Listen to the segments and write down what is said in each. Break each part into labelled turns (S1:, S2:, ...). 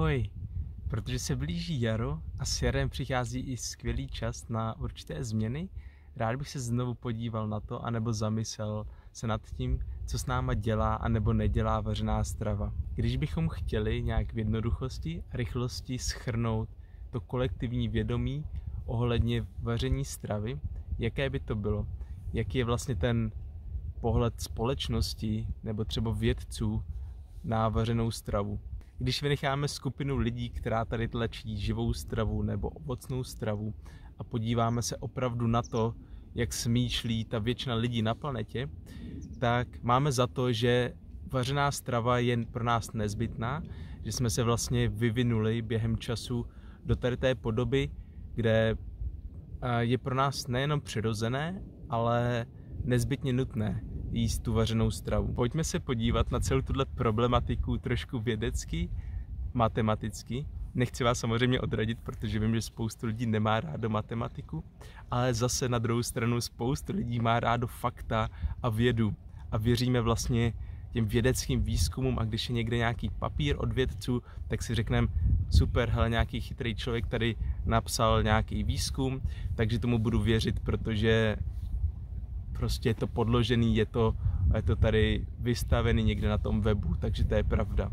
S1: Ahoj! Protože se blíží jaro a s jarem přichází i skvělý čas na určité změny, rád bych se znovu podíval na to, anebo zamyslel se nad tím, co s náma dělá anebo nedělá vařená strava. Když bychom chtěli nějak v jednoduchosti a rychlosti shrnout to kolektivní vědomí ohledně vaření stravy, jaké by to bylo? Jaký je vlastně ten pohled společnosti nebo třeba vědců na vařenou stravu? Když vynecháme skupinu lidí, která tady tlačí živou stravu nebo ovocnou stravu a podíváme se opravdu na to, jak smýšlí ta většina lidí na planetě, tak máme za to, že vařená strava je pro nás nezbytná, že jsme se vlastně vyvinuli během času do tady té podoby, kde je pro nás nejenom přirozené, ale nezbytně nutné jíst tu vařenou stravu. Pojďme se podívat na celou tuhle problematiku trošku vědecky, matematicky. Nechci vás samozřejmě odradit, protože vím, že spoustu lidí nemá rádo matematiku, ale zase na druhou stranu spoustu lidí má rádo fakta a vědu. A věříme vlastně těm vědeckým výzkumům, a když je někde nějaký papír od vědců, tak si řekneme, super, hele, nějaký chytrý člověk tady napsal nějaký výzkum, takže tomu budu věřit, protože prostě je to podložený, je to tady vystavený někde na tom webu, takže to je pravda.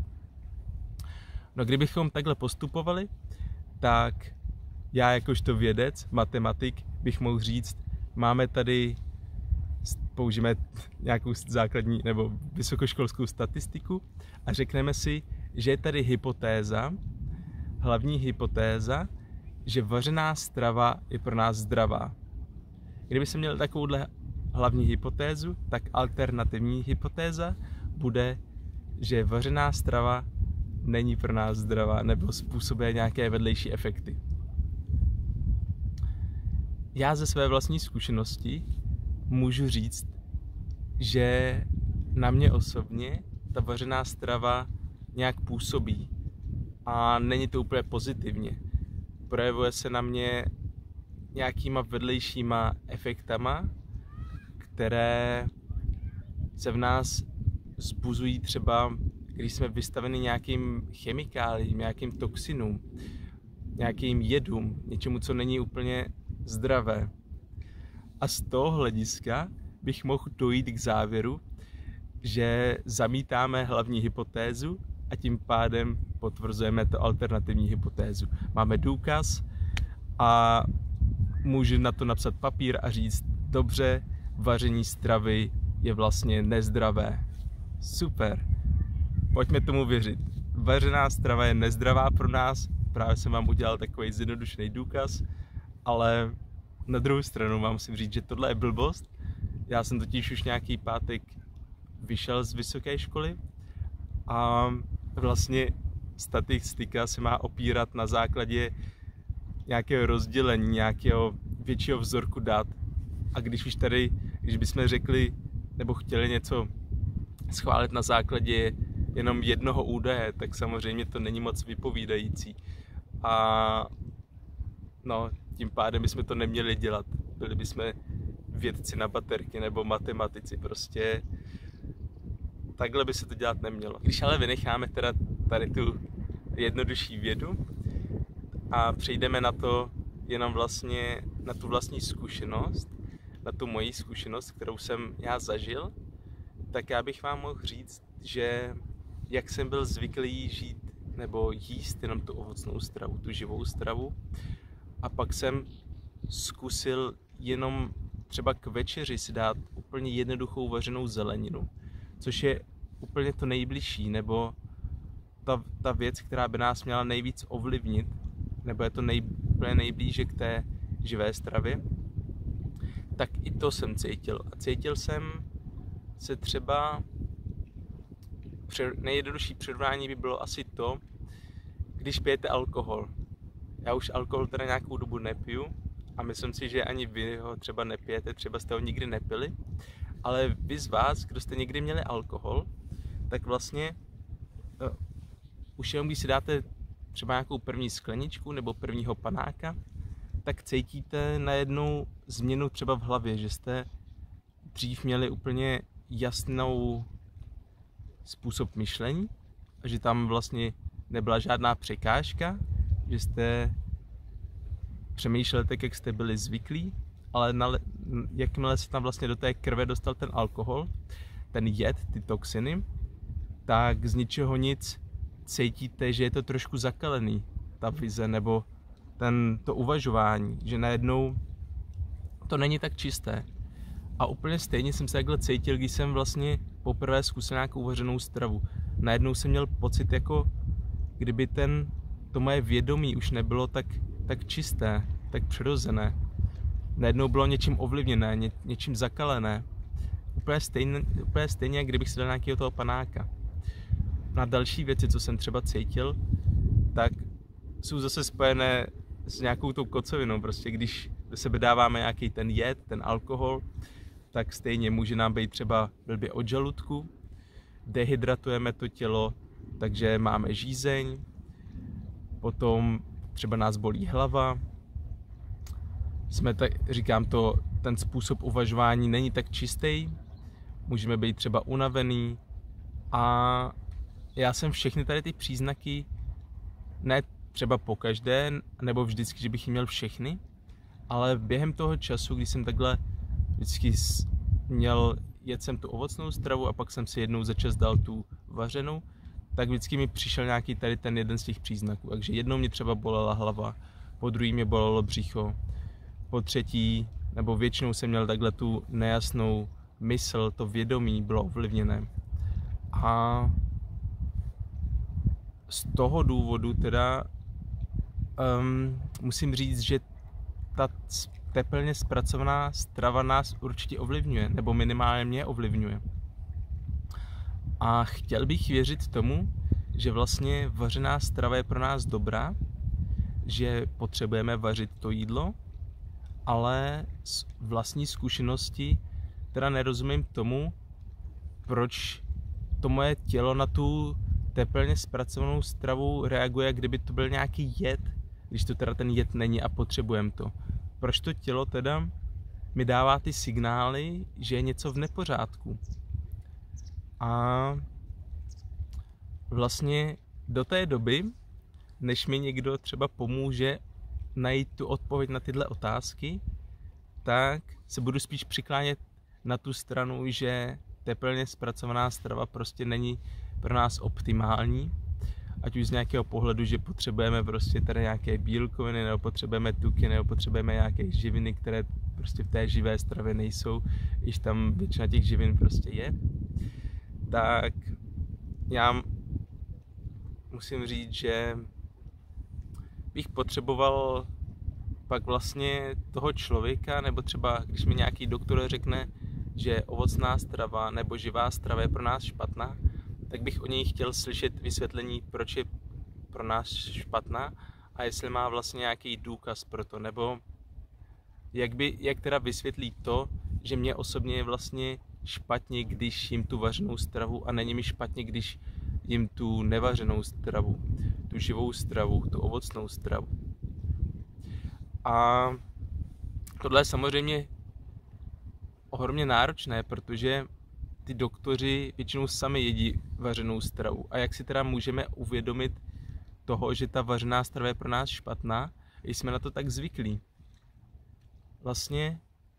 S1: No kdybychom takhle postupovali, tak já jakožto vědec, matematik, bych mohl říct, máme tady, použijeme nějakou základní nebo vysokoškolskou statistiku a řekneme si, že je tady hypotéza, hlavní hypotéza, že vařená strava je pro nás zdravá. Kdyby se měl takovouhle hlavní hypotézu, tak alternativní hypotéza bude, že vařená strava není pro nás zdravá nebo způsobuje nějaké vedlejší efekty. Já ze své vlastní zkušenosti můžu říct, že na mě osobně ta vařená strava nějak působí a není to úplně pozitivně. Projevuje se na mě nějakýma vedlejšíma efektama, které se v nás vzbuzují třeba, když jsme vystaveni nějakým chemikáliím, nějakým toxinům, nějakým jedům, něčemu, co není úplně zdravé. A z toho hlediska bych mohl dojít k závěru, že zamítáme hlavní hypotézu a tím pádem potvrzujeme to alternativní hypotézu. Máme důkaz a můžu na to napsat papír a říct, dobře, vaření stravy je vlastně nezdravé. Super, pojďme tomu věřit. Vařená strava je nezdravá pro nás, právě jsem vám udělal takový zjednodušený důkaz, ale na druhou stranu vám musím říct, že tohle je blbost. Já jsem totiž už nějaký pátek vyšel z vysoké školy a vlastně statistika se má opírat na základě nějakého rozdělení, nějakého většího vzorku dat. A když bychom řekli nebo chtěli něco schválit na základě jenom jednoho údaje, tak samozřejmě to není moc vypovídající. A no, tím pádem bychom to neměli dělat. Byli bychom vědci na baterky nebo matematici, prostě takhle by se to dělat nemělo. Když ale vynecháme teda tady tu jednodušší vědu a přejdeme na to jenom vlastně na tu vlastní zkušenost, na tu moji zkušenost, kterou jsem já zažil, tak já bych vám mohl říct, že jak jsem byl zvyklý žít nebo jíst jenom tu ovocnou stravu, tu živou stravu, a pak jsem zkusil jenom třeba k večeři si dát úplně jednoduchou vařenou zeleninu, což je úplně to nejbližší, nebo ta věc, která by nás měla nejvíc ovlivnit, nebo je to úplně nejblíže k té živé stravě, tak i to jsem cítil. A cítil jsem se třeba, nejjednodušší přirovnání by bylo asi to, když pijete alkohol. Já už alkohol teda nějakou dobu nepiju a myslím si, že ani vy ho třeba nepijete, třeba jste ho nikdy nepili, ale vy z vás, kdo jste někdy měli alkohol, tak vlastně už jenom když si dáte třeba nějakou první skleničku nebo prvního panáka, tak cítíte najednou změnu třeba v hlavě, že jste dřív měli úplně jasnou způsob myšlení a že tam vlastně nebyla žádná překážka, že jste přemýšleli tak, jak jste byli zvyklí, ale jakmile se tam vlastně do té krve dostal ten alkohol, ten jed, ty toxiny, tak z ničeho nic cítíte, že je to trošku zakalený, ta vize, nebo to uvažování, že najednou to není tak čisté. A úplně stejně jsem se takhle cítil, když jsem vlastně poprvé zkusil nějakou uvařenou stravu. Najednou jsem měl pocit, jako kdyby to moje vědomí už nebylo tak čisté, tak přirozené. Najednou bylo něčím ovlivněné, něčím zakalené. Úplně stejně, jak kdybych si dal nějakého toho panáka. Na další věci, co jsem třeba cítil, tak jsou zase spojené s nějakou tou kocovinou. Prostě když do sebe dáváme nějaký ten jed, ten alkohol, tak stejně může nám být třeba blbě od žaludku, dehydratujeme to tělo, takže máme žízeň, potom třeba nás bolí hlava, říkám to, ten způsob uvažování není tak čistý, můžeme být třeba unavený a já jsem všechny tady ty příznaky, ne třeba pokaždé, nebo vždycky, že bych měl všechny, ale během toho času, když jsem takhle vždycky jet jsem tu ovocnou stravu a pak jsem si jednou za čas dal tu vařenou, tak vždycky mi přišel nějaký tady ten jeden z těch příznaků. Takže jednou mě třeba bolela hlava, po druhý mě bolelo břicho, po třetí, nebo většinou jsem měl takhle tu nejasnou mysl, to vědomí bylo ovlivněné. A z toho důvodu teda musím říct, že ta teplně zpracovaná strava nás určitě ovlivňuje, nebo minimálně mě ovlivňuje. A chtěl bych věřit tomu, že vlastně vařená strava je pro nás dobrá, že potřebujeme vařit to jídlo, ale z vlastní zkušenosti teda nerozumím tomu, proč to moje tělo na tu teplně zpracovanou stravu reaguje, kdyby to byl nějaký jed, když to teda ten jed není a potřebujeme to. Proč to tělo teda mi dává ty signály, že je něco v nepořádku. A vlastně do té doby, než mi někdo třeba pomůže najít tu odpověď na tyhle otázky, tak se budu spíš přiklánět na tu stranu, že teplně zpracovaná strava prostě není pro nás optimální, ať už z nějakého pohledu, že potřebujeme prostě tady nějaké bílkoviny, nebo potřebujeme tuky, nebo potřebujeme nějaké živiny, které prostě v té živé stravě nejsou, když tam většina těch živin prostě je. Tak já musím říct, že bych potřeboval pak vlastně toho člověka, nebo třeba když mi nějaký doktor řekne, že ovocná strava nebo živá strava je pro nás špatná, tak bych o něj chtěl slyšet vysvětlení, proč je pro nás špatná a jestli má vlastně nějaký důkaz pro to, nebo jak teda vysvětlí to, že mě osobně je vlastně špatně, když jim tu vařenou stravu a není mi špatně, když jim tu nevařenou stravu, tu živou stravu, tu ovocnou stravu. A tohle je samozřejmě ohromně náročné, protože ty doktoři většinou sami jedí vařenou stravu. A jak si teda můžeme uvědomit toho, že ta vařená strava je pro nás špatná, když jsme na to tak zvyklí? Vlastně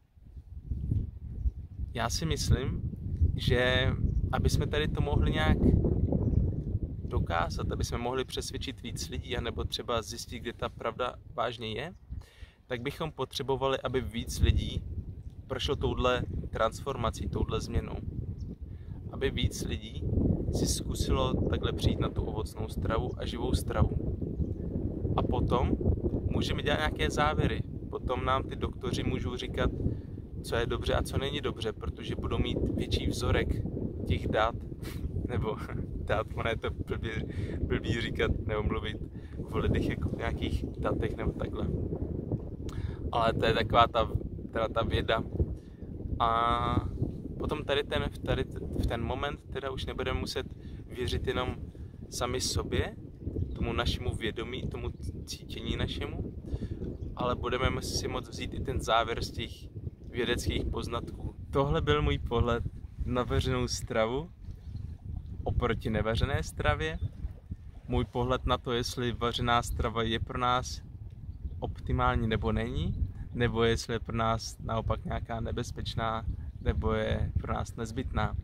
S1: já si myslím, že aby jsme tady to mohli nějak dokázat, aby jsme mohli přesvědčit víc lidí, anebo třeba zjistit, kde ta pravda vážně je, tak bychom potřebovali, aby víc lidí prošlo touhle transformací, touhle změnou. Aby víc lidí si zkusilo takhle přijít na tu ovocnou stravu a živou stravu. A potom můžeme dělat nějaké závěry. Potom nám ty doktoři můžou říkat, co je dobře a co není dobře, protože budou mít větší vzorek těch dat, nebo dat, ono je to blbý říkat nebo mluvit o lidech jako v nějakých datech nebo takhle. Ale to je taková ta věda. A potom v ten moment teda už nebudeme muset věřit jenom sami sobě, tomu našemu vědomí, tomu cítění našemu, ale budeme si moct vzít i ten závěr z těch vědeckých poznatků. Tohle byl můj pohled na vařenou stravu oproti nevařené stravě. můj pohled na to, jestli vařená strava je pro nás optimální nebo není, nebo jestli je pro nás naopak nějaká nebezpečná, nebo je pro nás nezbytná.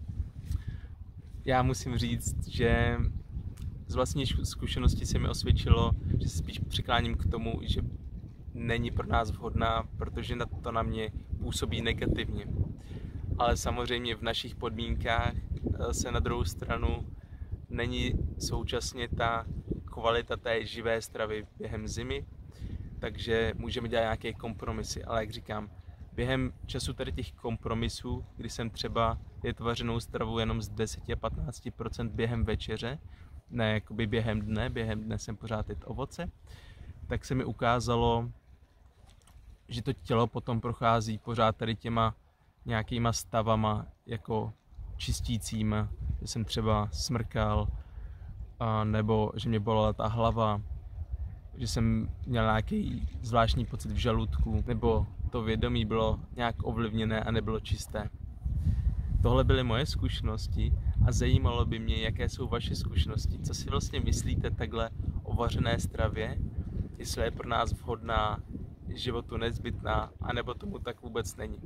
S1: Já musím říct, že z vlastní zkušenosti se mi osvědčilo, že se spíš přikláním k tomu, že není pro nás vhodná, protože to na mě působí negativně. Ale samozřejmě v našich podmínkách se na druhou stranu není současně ta kvalita té živé stravy během zimy, takže můžeme dělat nějaké kompromisy, ale jak říkám, během času tady těch kompromisů, kdy jsem třeba jet vařenou stravu jenom z 10 a 15% během večeře, ne jakoby během dne jsem pořád jet ovoce, tak se mi ukázalo, že to tělo potom prochází pořád tady těma nějakýma stavama jako čistícíma, že jsem třeba smrkal, nebo že mě bolela ta hlava, že jsem měl nějaký zvláštní pocit v žaludku, nebo to vědomí bylo nějak ovlivněné a nebylo čisté. Tohle byly moje zkušenosti a zajímalo by mě, jaké jsou vaše zkušenosti. Co si vlastně myslíte takhle o vařené stravě, jestli je pro nás vhodná, životu nezbytná, anebo tomu tak vůbec není.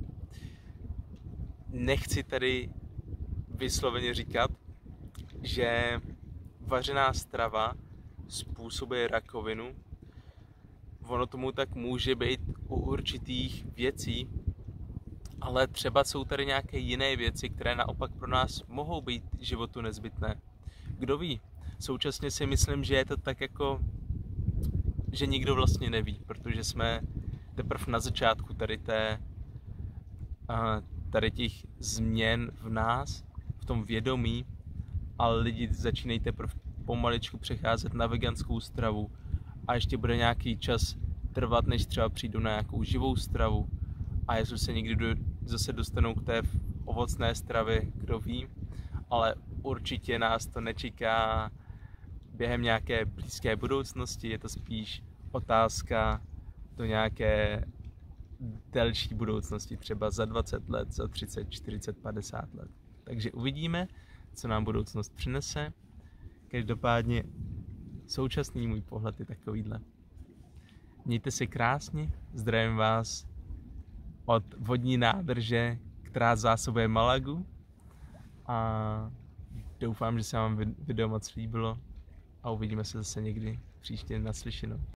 S1: Nechci tady vysloveně říkat, že vařená strava způsobuje rakovinu. Ono tomu tak může být u určitých věcí, ale třeba jsou tady nějaké jiné věci, které naopak pro nás mohou být životu nezbytné. Kdo ví? Současně si myslím, že je to tak jako, že nikdo vlastně neví, protože jsme teprve na začátku tady těch změn v nás, v tom vědomí, ale lidi začínají teprve pomaličku přecházet na veganskou stravu a ještě bude nějaký čas trvat, než třeba přijdou na nějakou živou stravu a jestli se někdy zase dostanou k té ovocné stravě, kdo ví, ale určitě nás to nečeká během nějaké blízké budoucnosti, je to spíš otázka do nějaké delší budoucnosti, třeba za 20 let, za 30, 40, 50 let. Takže uvidíme, co nám budoucnost přinese. Každopádně současný můj pohled je takovýhle. Mějte se krásně, zdravím vás od vodní nádrže, která zásobuje Malagu a doufám, že se vám video moc líbilo a uvidíme se zase někdy příště naslyšenou.